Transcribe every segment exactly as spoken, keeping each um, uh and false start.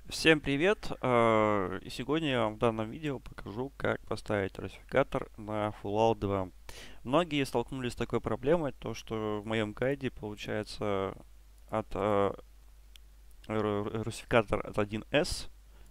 Всем привет! э, И сегодня я вам в данном видео покажу, как поставить русификатор на Fallout два. Многие столкнулись с такой проблемой, то что в моем гайде получается от э, ру- русификатор от один эс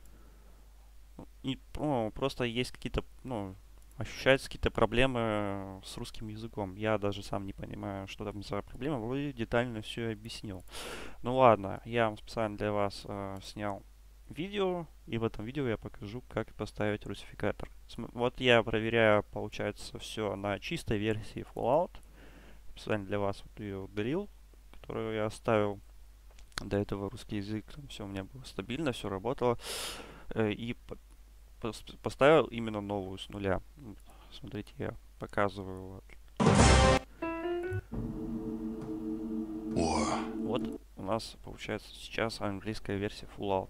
и ну, просто есть какие-то, ну, ощущаются какие-то проблемы с русским языком. Я даже сам не понимаю, что там за проблема. Вроде детально все объяснил. Ну ладно, я вам специально для вас э, снял видео, и в этом видео я покажу, как поставить русификатор. См- Вот я проверяю, получается, все на чистой версии Fallout. Специально для вас вот ее удалил, которую я оставил. До этого русский язык, там все у меня было стабильно, все работало. Э, И по- пос- поставил именно новую с нуля. М, Смотрите, я показываю. Вот. О, Вот у нас получается сейчас английская версия Fallout.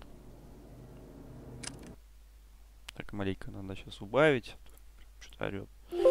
Так, маленько надо сейчас убавить. Что-то орет.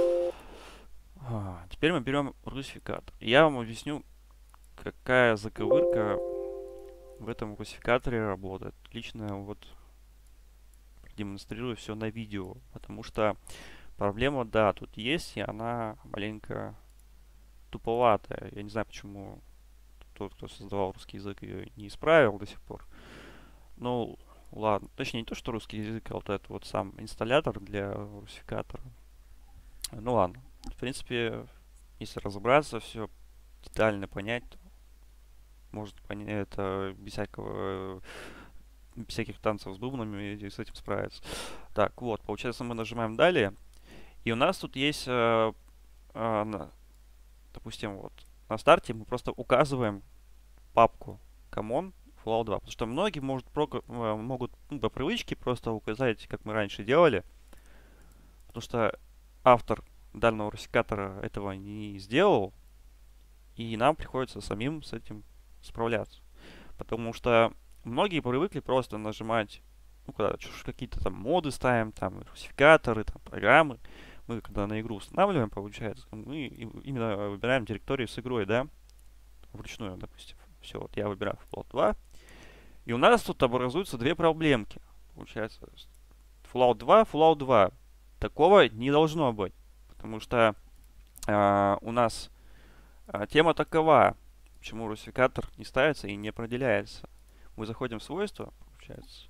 А, теперь мы берем русификатор. Я вам объясню, какая заковырка в этом русификаторе работает. Лично вот продемонстрирую все на видео, потому что проблема, да, тут есть, и она маленько туповатая. Я не знаю, почему тот, кто создавал русский язык, ее не исправил до сих пор. Ну, ладно. Точнее, не то, что русский язык, а вот этот вот сам инсталлятор для русификатора. Ну ладно. В принципе, если разобраться, все детально понять, то может понять это без всякого, э, без всяких танцев с бубнами и с этим справиться. Так, вот, получается, мы нажимаем далее, и у нас тут есть, э, э, на- допустим, вот на старте мы просто указываем папку common Fallout два, потому что многие может, прок- э, могут ну, по привычке просто указать, как мы раньше делали, потому что автор данного русификатора этого не сделал, и нам приходится самим с этим справляться. Потому что многие привыкли просто нажимать, ну, когда чушь какие-то там моды ставим, там, русификаторы, там, программы. Мы, когда на игру устанавливаем, получается, мы именно выбираем директорию с игрой, да, вручную, допустим. Все, вот я выбираю Fallout два. И у нас тут образуются две проблемки. Получается, Fallout два, Fallout два. Такого не должно быть. Потому что э, у нас э, тема такова, почему русификатор не ставится и не определяется. Мы заходим в свойства, получается.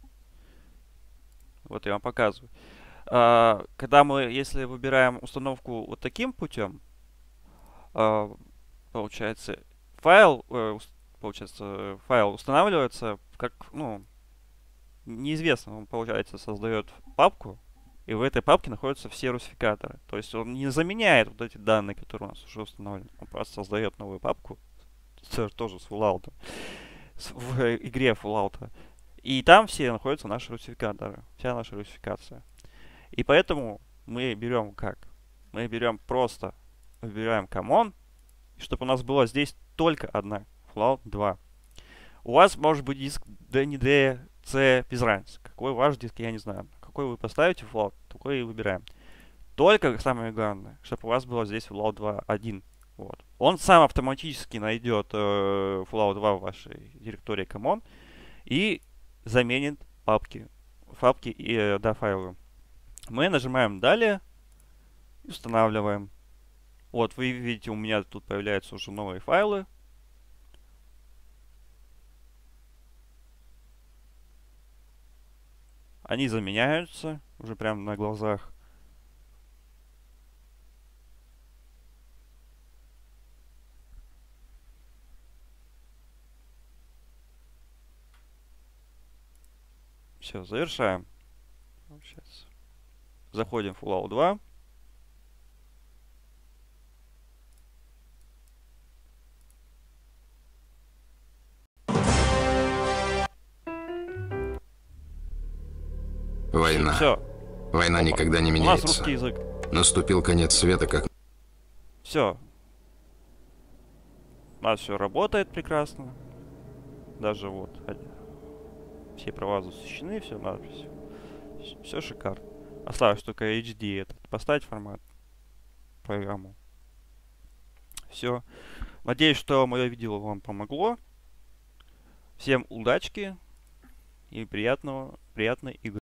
Вот я вам показываю. А, когда мы, если выбираем установку вот таким путем, а, получается, файл, э, ус- получается, файл устанавливается как, ну, неизвестно, он, получается, создает папку, и в этой папке находятся все русификаторы. То есть он не заменяет вот эти данные, которые у нас уже установлены. Он просто создает новую папку, с- тоже с Fallout, с- в э, игре Fallout. И там все находятся наши русификаторы, вся наша русификация. И поэтому мы берем как? Мы берем просто, выбираем common, чтобы у нас была здесь только одна Fallout два. У вас может быть диск D, не D, C, без разницы. Какой ваш диск, я не знаю. Какой вы поставите Fallout, такой и выбираем. Только самое главное, чтобы у вас было здесь Fallout два один. Вот. Он сам автоматически найдет э, Fallout два в вашей директории common и заменит папки, папки и э, да, файлы. Мы нажимаем далее и устанавливаем. Вот, вы видите, у меня тут появляются уже новые файлы. Они заменяются уже прямо на глазах. Все, завершаем. Сейчас. Заходим в Fallout два. война. Все. Война Опа. никогда не У нас меняется. русский язык. Наступил конец света, как... Все. У нас все работает прекрасно. Даже вот а, все права защищены, все надпись. Все шикарно. Осталось только эйч ди этот. Поставить формат, программу. Все. Надеюсь, что мое видео вам помогло. Всем удачки. и приятного, приятной игры.